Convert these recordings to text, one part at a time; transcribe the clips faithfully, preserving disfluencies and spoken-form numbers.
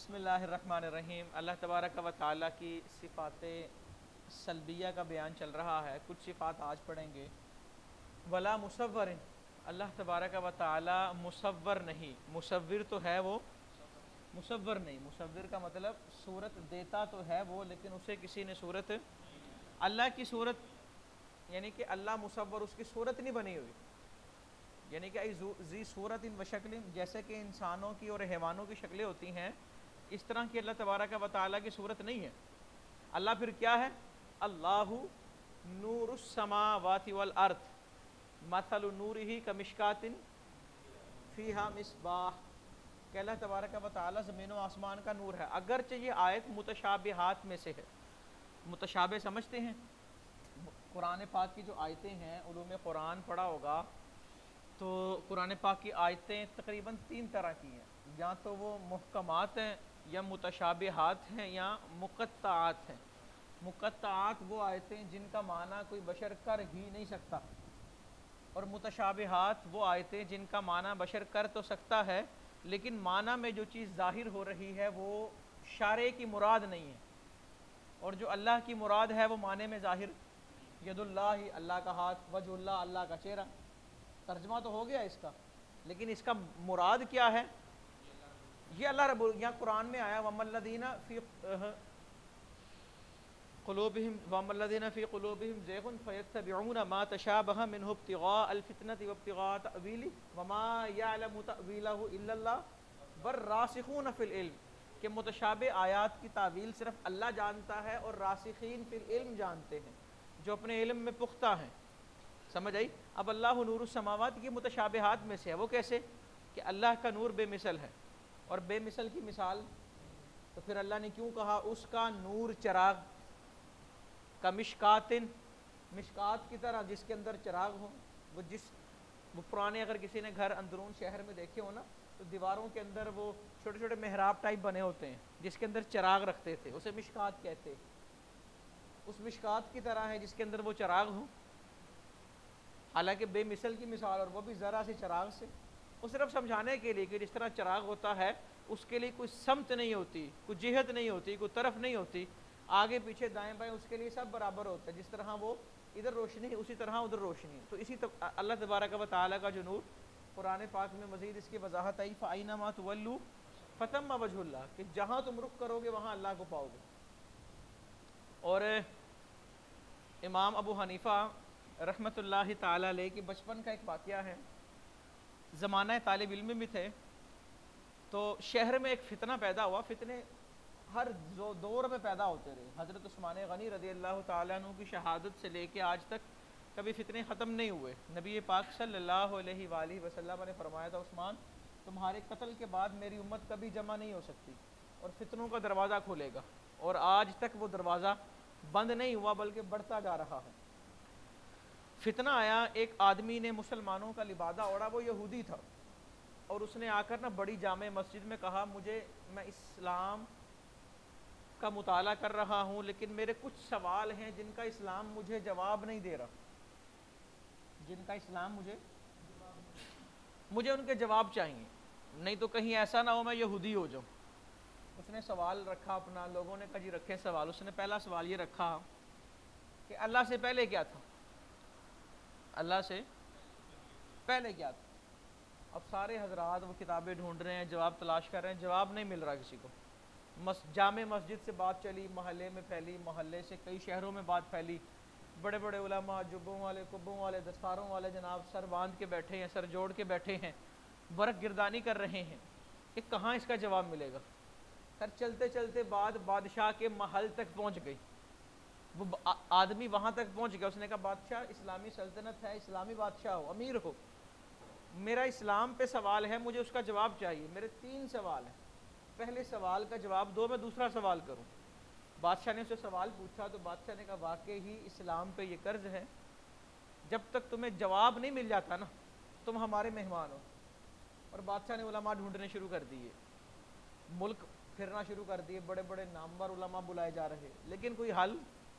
بسم اللہ الرحمن الرحیم۔ اللہ تبارک و تعالیٰ کی صفات سلبیہ کا بیان چل رہا ہے، کچھ صفات آج پڑھیں گے۔ ولا مصور، اللہ تبارک و تعالیٰ مصور نہیں، مصور تو ہے وہ، مصور نہیں۔ مصور کا مطلب صورت دیتا تو ہے وہ، لیکن اسے کسی نے صورت، اللہ کی صورت یعنی کہ اللہ مصور، اس کی صورت نہیں بنی ہوئی، یعنی کہ ذی صورت و شکل، جیسے کہ انسانوں کی اور حیوانوں کی شکلیں ہوتی ہیں، اس طرح کی اللہ تبارک و تعالیٰ کی صورت نہیں ہے۔ اللہ پھر کیا ہے؟ اللہ نور السماوات والارض مثل نورہ کمشکات فیہا مصباح، کہ اللہ تبارک و تعالیٰ زمین و آسمان کا نور ہے۔ اگرچہ یہ آیت متشابہات میں سے ہے، متشابہ سمجھتے ہیں؟ قرآن پاک کی جو آیتیں ہیں، علوم قرآن پڑھا ہوگا تو قرآن پاک کی آیتیں تقریباً تین طرح کی ہیں، یا تو وہ محکمات ہیں، یا متشابہات ہیں، یا مقطعات ہیں۔ مقطعات وہ آیتیں جن کا معنی کوئی بشر کر ہی نہیں سکتا، اور متشابہات وہ آیتیں جن کا معنی بشر کر تو سکتا ہے، لیکن معنی میں جو چیز ظاہر ہو رہی ہے وہ شارع کی مراد نہیں ہے، اور جو اللہ کی مراد ہے وہ معنی میں ظاہر، ید اللہ اللہ کا ہاتھ، وجہ اللہ اللہ کا چہرہ، ترجمہ تو ہو گیا اس کا، لیکن اس کا مراد کیا ہے؟ یہ اللہ رب یہاں قرآن میں آیا وَمَا الَّذِينَ فِي قُلُوبِهِمْ وَمَا الَّذِينَ فِي قُلُوبِهِمْ زَيْغٌ فَيَتَّبِعُونَ مَا تَشَابَهَ مِنْهُ ابْتِغَاءَ الْفِتْنَةِ وَابْتِغَاءَ تَأْوِيلِهِ وَمَا يَعْلَمُ تَأْوِيلَهُ إِلَّا اللَّهُ وَالرَّاسِخُونَ فِي الْعِلْمِ، کہ متشابہ آیات کی تعویل صرف اللہ جانتا ہے اور راسخین فی العلم جانتے ہیں، جو اپنے علم میں پختہ ہیں۔ سمجھ آئی؟ اب اللہ نور السماوات کی متشابہات میں سے ہے، وہ کیسے؟ کہ اللہ کا نور بے مثل ہے، اور بے مثل کی مثال تو پھر اللہ نے کیوں کہا اس کا نور چراغ کا مشکاتن، مشکات کی طرح جس کے اندر چراغ ہو، وہ جس وہ پرانے اگر کسی نے گھر اندرون شہر میں دیکھے ہو نا تو دیواروں کے اندر وہ چھوٹے چھوٹے محراب ٹائپ بنے ہوتے ہیں جس کے اندر چراغ رکھتے تھے، اسے مشکات کہتے، اس مشکات کی طرح ہے جس کے اندر وہ چراغ ہو، حالانکہ بے مثل کی مثال، اور وہ بھی ذرا سے چراغ سے، وہ صرف سمجھانے کے لیے کہ جس طرح چراغ ہوتا ہے اس کے لیے کوئی سمت نہیں ہوتی، کوئی جہت نہیں ہوتی، کوئی طرف نہیں ہوتی، آگے پیچھے دائیں بائیں اس کے لیے سب برابر ہوتا ہے، جس طرح وہ ادھر روشنی اسی طرح ادھر روشنی۔ تو اسی طرح اللہ تبارک و تعالیٰ کا جو نور، قرآن پاک میں مزید اس کی وضاحت آئی فَأَيْنَمَا تُوَلُّوا فَثَمَّ وَجْهُ اللَّهِ، کہ جہاں تم رخ کرو گے وہاں اللہ کو پاؤ گے۔ اور امام ابو حنیفہ رحمۃ اللہ تعالیٰ علیہ کے بچپن کا ایک واقعہ ہے، زمانہ طالب علم بھی تھے تو شہر میں ایک فتنہ پیدا ہوا، فتنے ہر دور میں پیدا ہوتے رہے، حضرت عثمان غنی رضی اللہ تعالیٰ عنہ کی شہادت سے لے کے آج تک کبھی فتنے ختم نہیں ہوئے۔ نبی پاک صلی اللہ علیہ وآلہ وسلم نے فرمایا تھا عثمان تمہارے قتل کے بعد میری امت کبھی جمع نہیں ہو سکتی اور فتنوں کا دروازہ کھلے گا، اور آج تک وہ دروازہ بند نہیں ہوا بلکہ بڑھتا جا رہا ہے۔ فتنہ آیا، ایک آدمی نے مسلمانوں کا لبادہ اوڑا، وہ یہودی تھا، اور اس نے آ کر نا بڑی جامع مسجد میں کہا مجھے میں اسلام کا مطالعہ کر رہا ہوں لیکن میرے کچھ سوال ہیں جن کا اسلام مجھے جواب نہیں دے رہا، جن کا اسلام مجھے مجھے ان کے جواب چاہیے، نہیں تو کہیں ایسا نہ ہو میں یہودی ہو جاؤں۔ اس نے سوال رکھا اپنا، لوگوں نے کہا جی رکھے سوال۔ اس نے پہلا سوال یہ رکھا کہ اللہ سے پہلے کیا تھا، اللہ سے پہلے کیا تھا؟ اب سارے حضرات وہ کتابیں ڈھونڈ رہے ہیں، جواب تلاش کر رہے ہیں، جواب نہیں مل رہا کسی کو۔ جامع مسجد سے بات چلی، محلے میں پھیلی، محلے سے کئی شہروں میں بات پھیلی، بڑے بڑے علماء جبوں والے کبوں والے دستاروں والے جناب سر باندھ کے بیٹھے ہیں، سر جوڑ کے بیٹھے ہیں، ورق گردانی کر رہے ہیں کہ کہاں اس کا جواب ملے گا۔ سر چلتے چلتے بعد بادشاہ کے محل تک پہنچ گئی، وہ آدمی وہاں تک پہنچ گیا، اس نے کہا بادشاہ اسلامی سلطنت ہے، اسلامی بادشاہ ہو، امیر ہو، میرا اسلام پہ سوال ہے، مجھے اس کا جواب چاہیے، میرے تین سوال ہیں، پہلے سوال کا جواب دو، میں دوسرا سوال کروں۔ بادشاہ نے اسے سوال پوچھا تو بادشاہ نے کہا واقعی ہی اسلام پہ یہ قرض ہے، جب تک تمہیں جواب نہیں مل جاتا نا تم ہمارے مہمان ہو۔ اور بادشاہ نے علماء ڈھونڈنے شروع کر دیے، ملک پھرنا شروع کر دیے، بڑے بڑے نامور علماء بلائے جا رہے، لیکن کوئی حل۔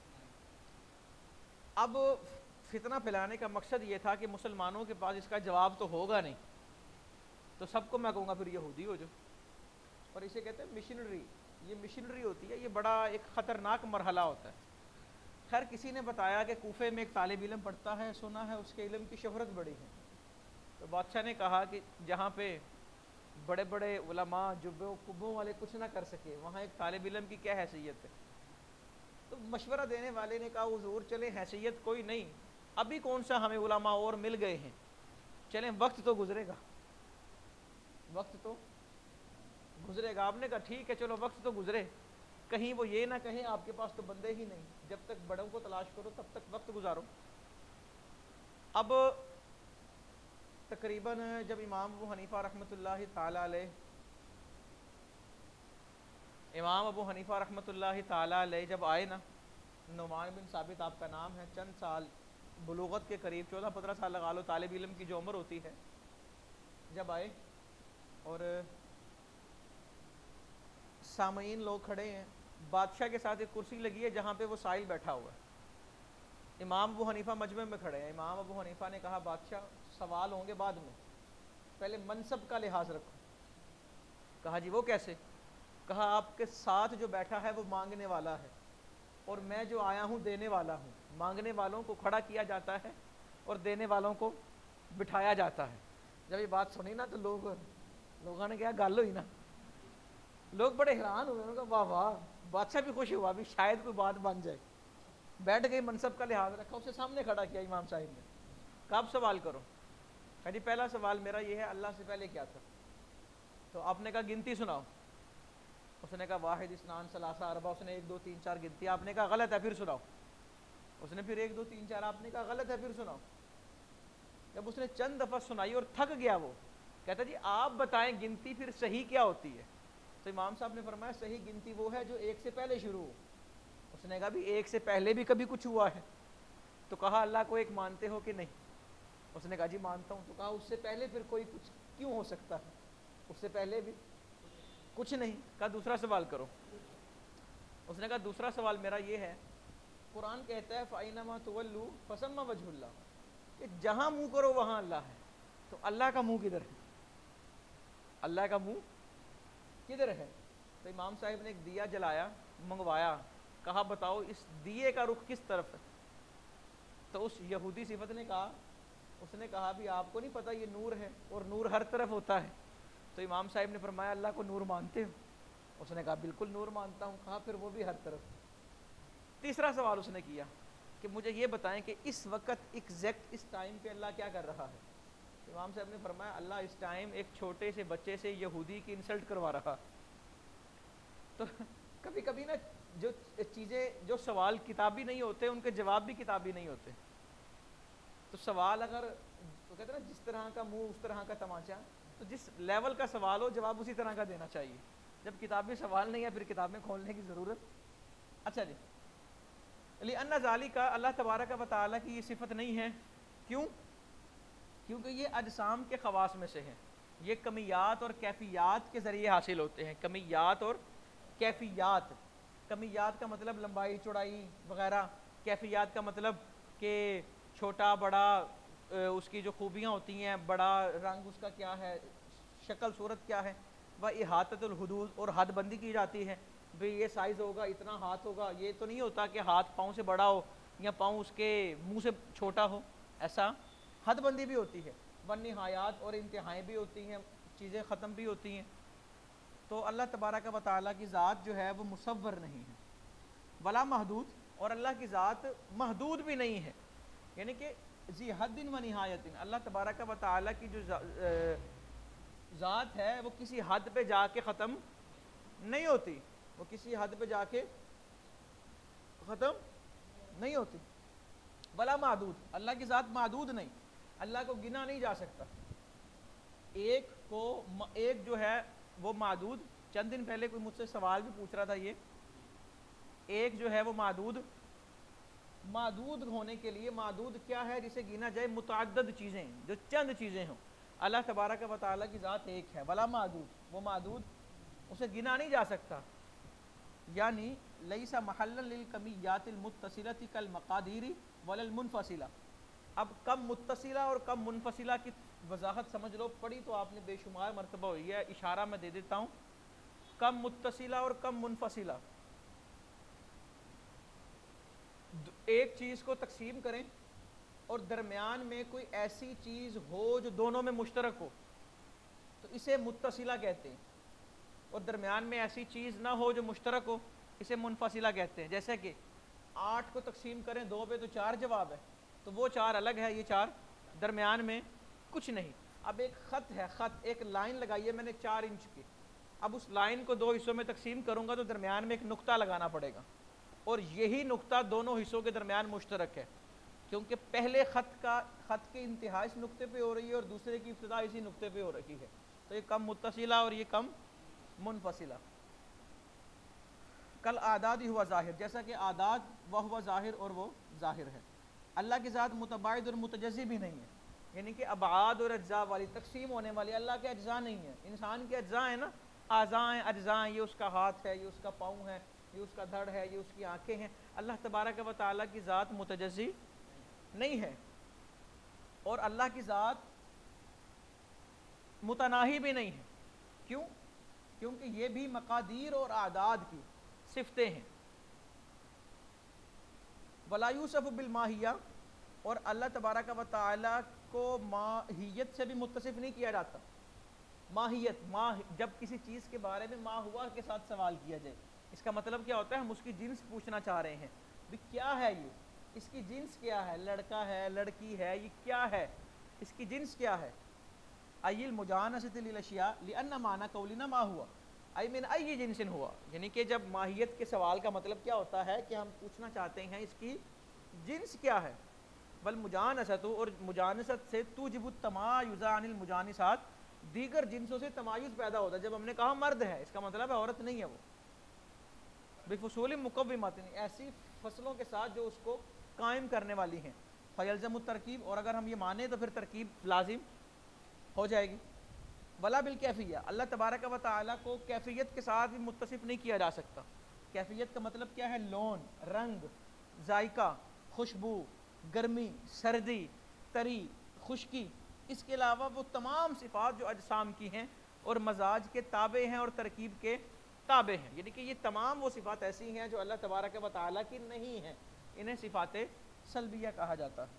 اب فتنہ پھیلانے کا مقصد یہ تھا کہ مسلمانوں کے پاس اس کا جواب تو ہوگا نہیں، تو سب کو میں کہوں گا پھر یہودی ہو جاؤ۔ اور اسے کہتے ہیں مشنری. یہ مشنری ہوتی ہے, یہ بڑا ایک خطرناک مرحلہ ہوتا ہے. خیر کسی نے بتایا کہ کوفے میں ایک طالب علم پڑھتا ہے, سنا ہے اس کے علم کی شہرت بڑی ہے. تو بادشاہ نے کہا کہ جہاں پہ بڑے بڑے علماء جبوں کبوں والے کچھ نہ کر سکے, وہاں ایک طالب علم کی کیا حیثیت ہے. تو مشورہ دینے والے نے کہا حضور چلیں حیثیت کوئی نہیں, ابھی کون سا ہمیں علماء اور مل گئے ہیں, چلیں وقت تو گزرے گا, وقت تو گزرے گا. آپ نے کہا ٹھیک ہے چلو وقت تو گزرے, کہیں وہ یہ نہ کہیں آپ کے پاس تو بندے ہی نہیں, جب تک بڑوں کو تلاش کرو تب تک وقت گزارو. اب تقریباً جب امام ابو حنیفہ رحمۃ اللہ تعالیٰ علیہ امام ابو حنیفہ رحمۃ اللہ تعالیٰ علیہ جب آئے نا, نعمان بن ثابت آپ کا نام ہے, چند سال بلوغت کے قریب, چودہ پندرہ سال لگا لو طالب علم کی جو عمر ہوتی ہے, جب آئے اور سامعین لوگ کھڑے ہیں, بادشاہ کے ساتھ ایک کرسی لگی ہے جہاں پہ وہ سائل بیٹھا ہوا ہے, امام ابو حنیفہ مجمع میں کھڑے ہیں. امام ابو حنیفہ نے کہا بادشاہ سوال ہوں گے بعد میں, پہلے منصب کا لحاظ رکھو. کہا جی وہ کیسے؟ کہا آپ کے ساتھ جو بیٹھا ہے وہ مانگنے والا ہے, اور میں جو آیا ہوں دینے والا ہوں. مانگنے والوں کو کھڑا کیا جاتا ہے اور دینے والوں کو بٹھایا جاتا ہے. جب یہ بات سنی نا تو لوگ لوگوں نے کہا گل ہوئی نا, لوگ بڑے حیران ہوئے, انہوں نے کہا واہ واہ. بادشاہ بھی خوش ہوا بھی شاید کوئی بات بن جائے. بیٹھ گئی, منصب کا لحاظ رکھا, اسے سامنے کھڑا کیا امام صاحب نے. کب سوال کرو؟ کہا جی پہلا سوال میرا یہ ہے اللہ سے پہلے کیا تھا؟ تو آپ نے کہا گنتی سناؤ. اس نے کہا واحد اثنان ثلاثہ اربع, اس نے ایک دو تین چار گنتی. آپ نے کہا غلط ہے پھر سناؤ. اس نے پھر ایک دو تین چار, آپ نے کہا غلط ہے پھر سناؤ. جب اس نے چند دفعہ سنائی اور تھک گیا وہ, کہتا جی آپ بتائیں گنتی پھر صحیح کیا ہوتی ہے؟ تو امام صاحب نے فرمایا صحیح گنتی وہ ہے جو ایک سے پہلے شروع ہو. اس نے کہا بھی ایک سے پہلے بھی کبھی کچھ ہوا ہے؟ تو کہا اللہ کو ایک مانتے ہو کہ نہیں؟ اس نے کہا جی مانتا ہوں. تو کہا اس سے پہلے پھر کوئی کچھ کیوں ہو سکتا ہے؟ اس سے پہلے بھی کچھ نہیں. کہا دوسرا سوال کرو. اس نے کہا دوسرا سوال میرا یہ ہے, قرآن کہتا ہے فَأَيْنَمَا تُوَلُّوا فَثَمَّ وَجْهُ اللَّهِ, کہ جہاں منہ کرو وہاں اللہ ہے. تو اللہ کا منہ کدھر ہے؟ اللہ کا منہ کدھر ہے؟ تو امام صاحب نے ایک دیا جلایا, منگوایا, کہا بتاؤ اس دیے کا رخ کس طرف ہے؟ تو اس یہودی صفت نے کہا, اس نے کہا بھی آپ کو نہیں پتہ یہ نور ہے اور نور ہر طرف ہوتا ہے. تو امام صاحب نے فرمایا اللہ کو نور مانتے ہو؟ اس نے کہا بالکل نور مانتا ہوں. کہا پھر وہ بھی ہر طرف. تیسرا سوال اس نے کیا کہ مجھے یہ بتائیں کہ اس وقت ایگزیکٹ اس ٹائم پہ اللہ کیا کر رہا ہے؟ امام صاحب نے فرمایا اللہ اس ٹائم ایک چھوٹے سے بچے سے یہودی کی انسلٹ کروا رہا. تو کبھی کبھی نا جو چیزیں, جو سوال کتابی نہیں ہوتے ان کے جواب بھی کتابی نہیں ہوتے. تو سوال اگر تو کہتے ہیں نا جس طرح کا منہ اس طرح کا تماچا, تو جس لیول کا سوال ہو جواب اسی طرح کا دینا چاہیے. جب کتابی سوال نہیں ہے پھر کتابیں کھولنے کی ضرورت. اچھا جی, لِأَنَّ ذَلِكَ اللہ تبارک و تعالیٰ کی یہ صفت نہیں ہے. کیوں؟ کیونکہ یہ اجسام کے خواص میں سے ہیں. یہ کمیات اور کیفیات کے ذریعے حاصل ہوتے ہیں. کمیات اور کیفیات. کمیات کا مطلب لمبائی چوڑائی وغیرہ, کیفیات کا مطلب کہ چھوٹا بڑا, اس کی جو خوبیاں ہوتی ہیں, بڑا رنگ اس کا کیا ہے, شکل صورت کیا ہے. وہ احاطۃ الحدود, اور حد بندی کی جاتی ہے بھئی یہ سائز ہوگا, اتنا ہاتھ ہوگا. یہ تو نہیں ہوتا کہ ہاتھ پاؤں سے بڑا ہو یا پاؤں اس کے منہ سے چھوٹا ہو, ایسا حد بندی بھی ہوتی ہے. والنہایات, اور انتہائیں بھی ہوتی ہیں, چیزیں ختم بھی ہوتی ہیں. تو اللہ تبارک و تعالیٰ کی ذات جو ہے وہ مصور نہیں ہے, ولا محدود, اور اللہ کی ذات محدود بھی نہیں ہے. یعنی کہ ذی حد و نہایت, اللہ تبارک و تعالیٰ کی جو ذات ہے وہ کسی حد پہ جا کے ختم نہیں ہوتی, وہ کسی حد پہ جا کے ختم نہیں ہوتی. ولا معدود, اللہ کی ذات معدود نہیں, اللہ کو گنا نہیں جا سکتا. ایک کو ایک جو ہے وہ معدود, چند دن پہلے کوئی مجھ سے سوال بھی پوچھ رہا تھا, یہ ایک جو ہے وہ معدود, معدود ہونے کے لیے معدود کیا ہے جسے گنا جائے؟ متعدد چیزیں, جو چند چیزیں ہوں. اللہ تبارک و تعالیٰ کی ذات ایک ہے, ولا معدود, وہ معدود اسے گنا نہیں جا سکتا. یعنی لیس محلا للکمیات المتصلۃ کالمقادیر ولا المنفصلہ. اب کم متصلہ اور کم منفصلہ کی وضاحت سمجھ لو, پڑھی تو آپ نے بے شمار مرتبہ ہوئی ہے, اشارہ میں دے دیتا ہوں. کم متصلہ اور کم منفصلہ. ایک چیز کو تقسیم کریں اور درمیان میں کوئی ایسی چیز ہو جو دونوں میں مشترک ہو تو اسے متصلہ کہتے ہیں, اور درمیان میں ایسی چیز نہ ہو جو مشترک ہو اسے منفصلہ کہتے ہیں. جیسے کہ آٹھ کو تقسیم کریں دو پہ تو چار جواب ہے, تو وہ چار الگ ہے, یہ چار درمیان میں کچھ نہیں. اب ایک خط ہے, خط ایک لائن لگائی ہے میں نے چار انچ کی, اب اس لائن کو دو حصوں میں تقسیم کروں گا تو درمیان میں ایک نقطہ لگانا پڑے گا, اور یہی نقطہ دونوں حصوں کے درمیان مشترک ہے کیونکہ پہلے خط کا خط کی انتہا اس نقطے پہ ہو رہی ہے اور دوسرے کی ابتدا اسی نقطے پہ ہو رہی ہے, تو یہ کم متصلہ اور یہ کم منفصلہ. کل اعداد ہی ہوا ظاہر, جیسا کہ اعداد وہ ہوا ظاہر اور وہ ظاہر ہے. اللہ کی ذات متباعد اور متجزی بھی نہیں ہے, یعنی کہ ابعاد اور اجزاء والی تقسیم ہونے والی اللہ کے اجزاء نہیں ہیں. انسان کے اجزاء ہیں نا, اعضاء ہیں, اجزاء ہیں, یہ اس کا ہاتھ ہے, یہ اس کا پاؤں ہے, یہ اس کا دھڑ ہے, یہ اس کی آنکھیں ہیں. اللہ تبارک و تعالیٰ کی ذات متجزی نہیں ہے, اور اللہ کی ذات متناہی بھی نہیں ہے. کیوں؟ کیونکہ یہ بھی مقادیر اور اعداد کی صفتیں ہیں. ولا یوصف بالماہیہ, اور اللہ تبارک و تعالیٰ کو ماہیت سے بھی متصف نہیں کیا جاتا. ماہیت, ماہ جب کسی چیز کے بارے میں ما ہوا کے ساتھ سوال کیا جائے, اس کا مطلب کیا ہوتا ہے؟ ہم اس کی جنس پوچھنا چاہ رہے ہیں, بھی کیا ہے یہ, اس کی جنس کیا ہے, لڑکا ہے, لڑکی ہے, یہ کیا ہے, اس کی جنس کیا ہے. ای المجانست للاشیاء لان معنی قولنا ما ہوا ای من ای جنس ہوا, یعنی کہ جب ماہیت کے سوال کا مطلب کیا ہوتا ہے کہ ہم پوچھنا چاہتے ہیں اس کی جنس کیا ہے. والمجانست, اور مجانست سے توجب التمایز عن المجانسات, دیگر جنسوں سے تمایز پیدا ہوتا ہے. جب ہم نے کہا مرد ہے اس کا مطلب ہے عورت نہیں ہے وہ. بفصول مقومات, ایسی فصلوں کے ساتھ جو اس کو قائم کرنے والی ہیں. فیلزم الترکیب, اور اگر ہم یہ مانیں تو پھر ترکیب لازم ہو جائے گی. ولا بالکیفیہ, اللہ تبارک و تعالیٰ کو کیفیت کے ساتھ بھی متصف نہیں کیا جا سکتا. کیفیت کا مطلب کیا ہے؟ لون, رنگ, ذائقہ, خوشبو, گرمی, سردی, تری, خشکی. اس کے علاوہ وہ تمام صفات جو اجسام کی ہیں اور مزاج کے تابع ہیں اور ترکیب کے تابع ہیں, یعنی کہ یہ تمام وہ صفات ایسی ہیں جو اللہ تبارک و تعالیٰ کی نہیں ہیں, انہیں صفات سلبیہ کہا جاتا ہے.